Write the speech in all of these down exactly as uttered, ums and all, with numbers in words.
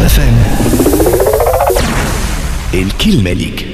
فام الكلمة ليك.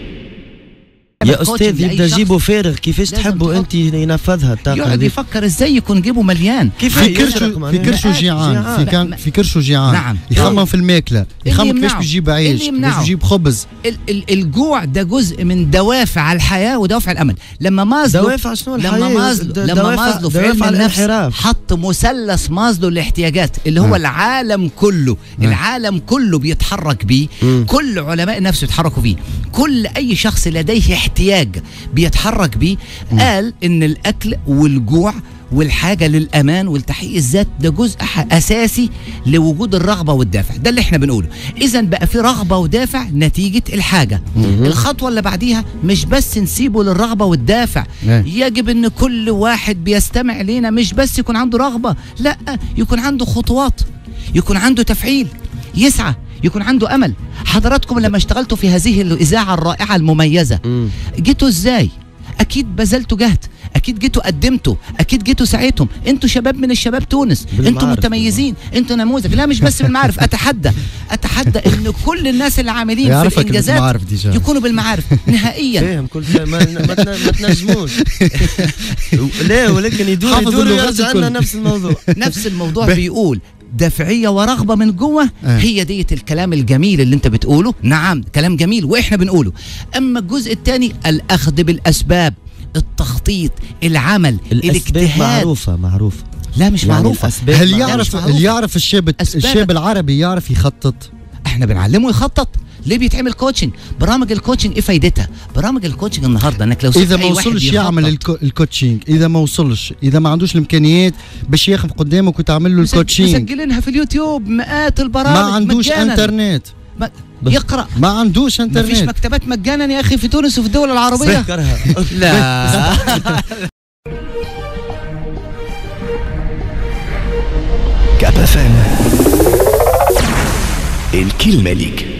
يا استاذ يبدا جيبه فارغ، كيفاش تحبوا انت ينفذها الطاقه؟ يقعد يفكر ازاي يكون جيبه مليان. كيف في كرشو في كرشو جيعان، في كان في كرشو جيعان. نعم. يخمم في الماكله، يخمم كيفاش بيجيب عيش، كيفاش بيجيب خبز. ال ال الجوع ده جزء من دوافع الحياه ودوافع الامل. لما مازلو دوافع شنو الحياه؟ لما مازلو لما مازلو في علم النفس حط مثلث مازلو الاحتياجات اللي هو م. العالم كله م. العالم كله بيتحرك بيه، كل علماء النفس يتحركوا بيه، كل اي شخص لديه احتياج بيتحرك بيه. م. قال ان الاكل والجوع والحاجة للأمان والتحقيق الذات ده جزء أساسي لوجود الرغبة والدافع. ده اللي احنا بنقوله. إذا بقى في رغبة ودافع نتيجة الحاجة. مم. الخطوة اللي بعديها مش بس نسيبه للرغبة والدافع، مم. يجب ان كل واحد بيستمع لينا مش بس يكون عنده رغبة، لا، يكون عنده خطوات، يكون عنده تفعيل، يسعى، يكون عنده أمل. حضراتكم لما اشتغلتوا في هذه الإذاعة الرائعة المميزة مم. جيتوا ازاي؟ اكيد بذلتوا جهد، اكيد جيتوا قدمتوا، اكيد جيتوا ساعتهم. انتوا شباب من الشباب تونس، انتوا متميزين، انتوا نموذج. لا مش بس بالمعارف، اتحدى اتحدى ان كل الناس اللي عاملين في الانجازات يكونوا بالمعارف نهائيا. فاهم كل شيء، ما, ما تنجموش. لا ولكن يدور يدور يرجع لنا نفس الموضوع. نفس الموضوع بيقول دافعية ورغبة من جوه. آه. هي ديت الكلام الجميل اللي انت بتقوله. نعم كلام جميل واحنا بنقوله. اما الجزء الثاني الاخذ بالاسباب، التخطيط، العمل، الاجتهاد. معروفة معروفة لا مش يعني معروفة. هل يعرف هل يعرف الشاب الشاب العربي يعرف يخطط؟ احنا بنعلمه يخطط. ليه بيتعمل كوتشنج؟ برامج الكوتشنج ايه فايدتها؟ برامج الكوتشنج النهارده انك لو اذا ما وصلش يعمل الكوتشنج، اذا ما وصلش، اذا ما عندوش الامكانيات باش ياخذ قدامك وتعمل له الكوتشنج، مسجلينها في اليوتيوب مئات البرامج. ما عندوش مجانا. انترنت، ما يقرأ، ما عندوش انترنت، ما فيش مكتبات مجانا يا اخي في تونس وفي الدول العربيه. لا كابا فام الكلمة ليك.